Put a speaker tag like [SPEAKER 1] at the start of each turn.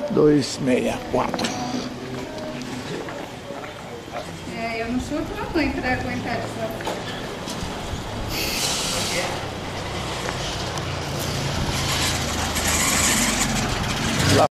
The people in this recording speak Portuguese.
[SPEAKER 1] 264.
[SPEAKER 2] Eu não sou tua mãe para aguentar essa